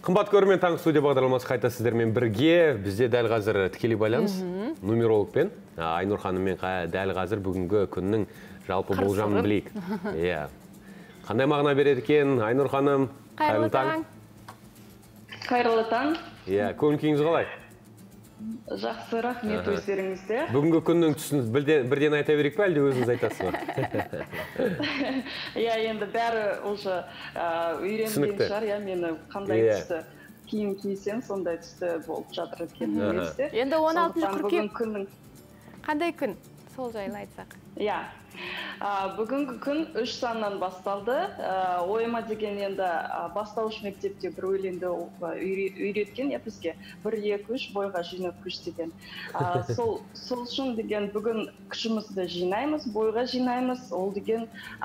Қымбат көрермен, таңғы студия бағдарламасы қайта сіздермен бірге. Бізде дәл қазір тікелей байланыс нумерологпен Айнұр ханыммен дәл қазір бүгінгі күннің жалпы болжамын білейік. Қандай мағына береді екен Айнұр ханым? Қайырлы таң. Қайырлы таң. Көңіл күйіңіз қалай? Жақсы, рахмет өздеріңізде. Бүгінгі күннің түсін бірден айта берейік пе, әлде өзіңіз айтасыз ба? Енді бәрі уже үйренген шығар, мені қандай түсті киім кисем, сондай түсті болып жатыр екен немесе. Енді 16 қыркүйек қандай күн? Сол жайлы айтсақ. Бүгінгі күн 3 саннан басталды. Ойыма деген енді бастауыш мектепте бір өлеңді үйреткен бізге 1-2-3 бойға жинап күш деген. Сол үшін деген бүгін күшімізді жинаймыз, бойға жинаймыз, ол деген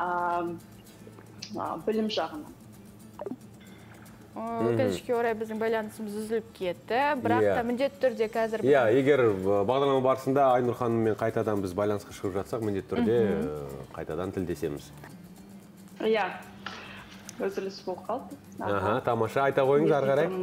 білім жағынан. Өкінішке орай біздің байланысымыз үзіліп кетті, бірақ та міндетті түрде қазір... Егер бағдарлама барысында Айнұр ханыммен қайтадан біз байланысқа шығып жатсақ, міндетті түрде қайтадан тілдесеміз. Өзіліс болып қалды. Тамаша, айта қойыңыз ары қарай.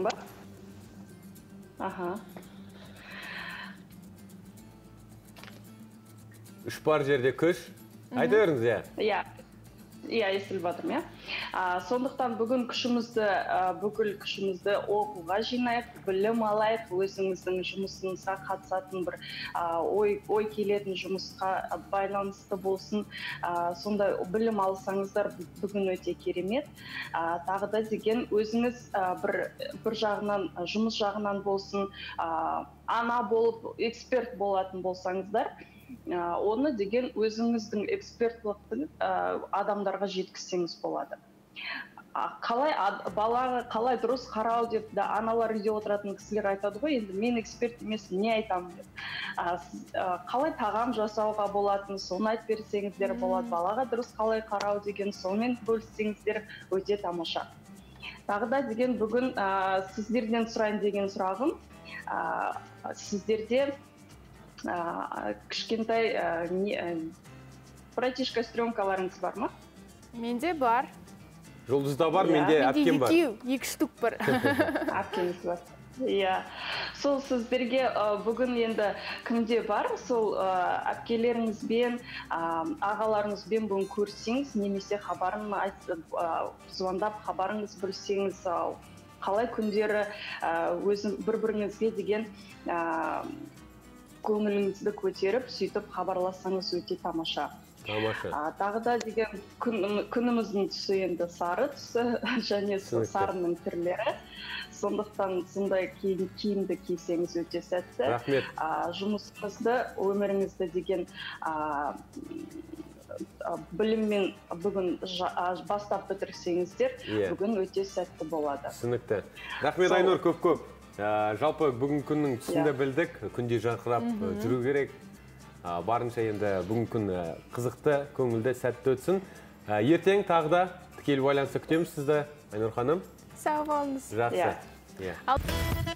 Үш бар жерде күш. Айта беріңіз, естіліп жатырмын, Сондықтан бүгін бүкіл күшімізді оқуға жинайық, білім алайық, өзіңіздің жұмысыңызға қатысатын бір ой келетін жұмысқа байланысты болсын. Сондай білім алсаңыздар бүгін өте керемет. Тағы да деген өзіңіз бір жағынан, жұмыс жағынан болсын, ана болып, эксперт болатын болсаңыздар, оны деген өзіңіздің экспертлықтың адамдарға жеткізсеңіз болады. Балаға қалай дұрыс қарау деп, аналар үйде отыратын кісілер айтады ғой, енді мен эксперт емес, не айтамын деп. Қалай тағам жасауға болатын, соны айтып берсеңіздер болады. Балаға дұрыс қалай қарау деген, сонымен бөліссеңіздер өте тамаша. Тағы да деген бүгін сіздерден сұрайын деген сұрағым, сіздерде кішкентай братишка стрёмкаларыңыз бар ма? Менде бар. Жұлдызда бар, менде әпкем бар. Екі штук бар. Әпкеңіз бар. Сол сіздерге бүгін енді кімде бар, сол әпкелеріңізбен, ағаларыңызбен бүгін көрсеңіз, немесе хабарын звондап хабарыңыз білсеңіз, қалай күндері бір-біріңізге деген көңіліңізді көтеріп, сөйтіп хабарлассаңыз өте тамаша. Тағы да деген күніміздің түсі енді сары түсі және сарының түрлері. Сондықтан сондай киімді кисеңіз өте сәтті. Рахмет. Жұмысыңызды, өміріңізді деген біліммен бүгін бастап бітірсеңіздер, бүгін өте сәтті болады. Түсінікті. Рахмет, Айнұр, көп-көп. Жалпы бүгін күннің түсінде білдік, күнде жаңқырап жүру керек. Барынша енді бүгін күн қызықты, көңілді, сәтті өтсін. Ертең тағы да тікелей байланысты күтеміз сізді, Айнұр ханым. Сау болыңыз. Жақсы.